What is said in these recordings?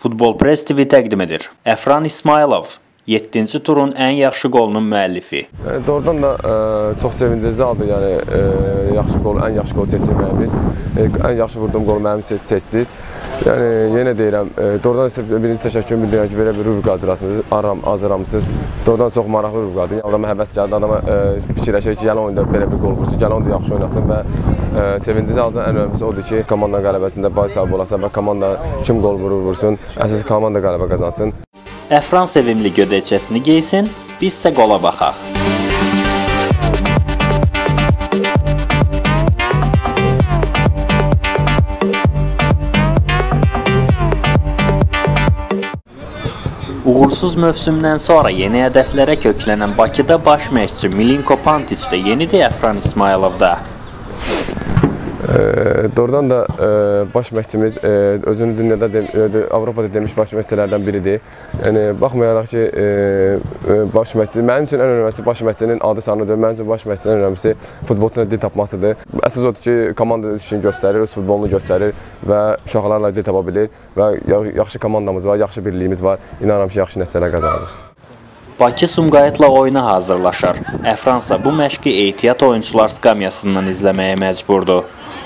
Futbol Press TV təqdim edir. Əfran İsmailov, 7-ci turun ən yaxşı qolunun müəllifi. Doğrudan da çox sevindirici aldı. Yəni ən yaxşı qol seçilməyimiz, ən yaxşı vurduğum qolu mənim seçdiniz. Yəni yenə deyirəm, doğrudan isə birinci təşəkkür bildirirəm ki, belə bir rubrika hazırlamışsınız. Doğrudan çox maraqlı rubrikadır. Adama həvəs gəldi, adama fikirləşir ki, gələn oyunda belə bir qol vursun, gələn oyunda yaxşı oynasın və sevindirici aldı. Ən önəmlisi odur ki, komanda qələbəsində pay sahibi olasın və komanda kim qol vursun, əsas komanda qələbə qazansın. Əfran sevimli gödəkçəsini geysin, biz isə qola baxaq. Uğursuz mövsümdən sonra yeni hədəflərə köklənən Bakıda baş məşqçi Milinko Pantiç də yenidir Əfran İsmailovda. Doğrudan da baş məşqçimiz özünü dünyada, Avropada demiş baş məşqçilərdən biridir. Yəni, baxmayaraq ki, baş məşqçi, mənim üçün ən önəmlisi baş məşqçinin adı sanıdır. Mənim üçün baş məşqçinin ən önəmlisi futbolçuna dil tapmasıdır. Əsas odur ki, komanda öz işini göstərir, öz futbolunu göstərir və uşaqlarla dil tapa bilir və yaxşı komandamız var, yaxşı birliyimiz var. İnanıram ki, yaxşı nəticələr qazanacaq. Bakı Sumqayıtla oyuna hazırlaşır. Əfransa bu məşqi ehtiyat oyunçular skamyasından izləməyə məcburdur.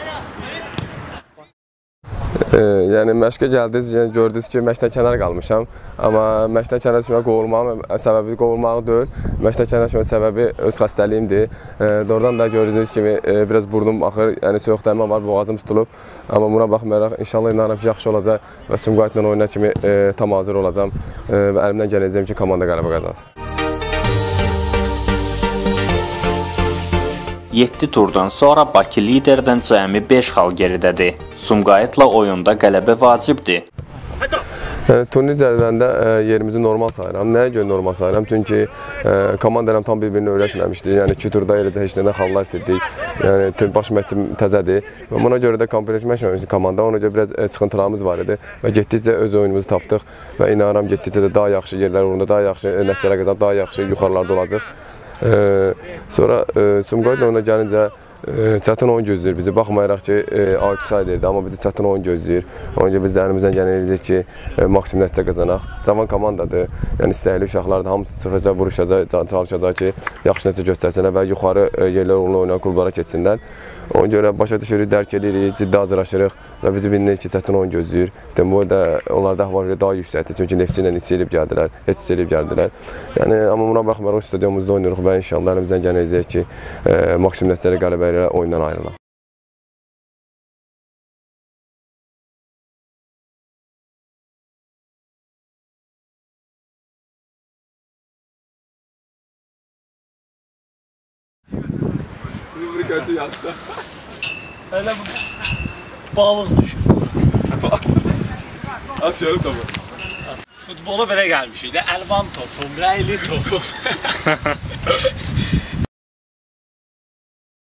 Yəni məşqə gəldiniz, gördünüz ki, məşqdən kənar qalmışam. Amma məşqdən kənar düşməyə qovulmağın səbəbi qovulmağı deyil. Məşqdən kənar düşməyə səbəbi öz xəstəliyimdir. Doğrudan da gördüyünüz kimi biraz burnum axır, yəni soyuq dərman var, boğazım tutulub. Amma buna baxmayaraq inşallah inanıram ki, yaxşı olacaq və Sumqayıtla oyuna kimi tam hazır olacam və əlimdən gələcəyim ki, komanda qələbə qazansın. 7 turdan sonra Bakı liderdən cəmi 5 xal geridədir. Sumqayıtla oyunda qələbə vacibdir. Turnir cədvəlində yerimizi normal sayıram. Nəyə görə normal sayıram? Çünki komandalarım tam bir-birini öyrəşməmişdi. Yəni 2 turda eləcə heç nədən xallar itirdik. Yəni baş məşqçim təzədir. Buna görə də kompleksləşməmişdi komanda. Ona görə biraz sıxıntılarımız var idi və getdikcə öz oyunumuzu tapdıq və inanıram getdikcə də daha yaxşı yerlər uğrunda, daha yaxşı nəticələr qazanıb, daha yaxşı yuxarılarda olacaq. Sonra Sumqayıtla oyuna gəlincə çətin oyun gözləyir bizi. Baxmayaraq ki, outsiderdir, amma bizi çətin oyun gözləyir. Ona görə biz də əlimizdən gələcək ki, maksimum nəticə qazanaq. Cavan komandadır, yəni istəkli uşaqlardır, hamısı çıxacaq, vuruşacaq, çalışacaq ki, yaxşı nəticə göstərsinlər və yuxarı yerlər uğruna oynayan klublara keçsinlər. Ona görə başa düşürük, dərk edirik, ciddi hazırlaşırıq və bizi bilinir ki, çətin oyun gözləyir. Bu da onlarda əhval daha yüksəkdir, çünki Neftçi ilə heç eləyib gəldilər. Yəni, amma buna baxmayaraq stadionumuzda oynayırıq və inşallah əlimizdən gələcək ki, maksimum nəticəli qələbə ilə oyundan ayrılaq. Rubrikası yapsa. Öyle balıq düşür. Atıyorum topu. Futbolu belə gəlmişik də, əlvan topum, rəyli topum.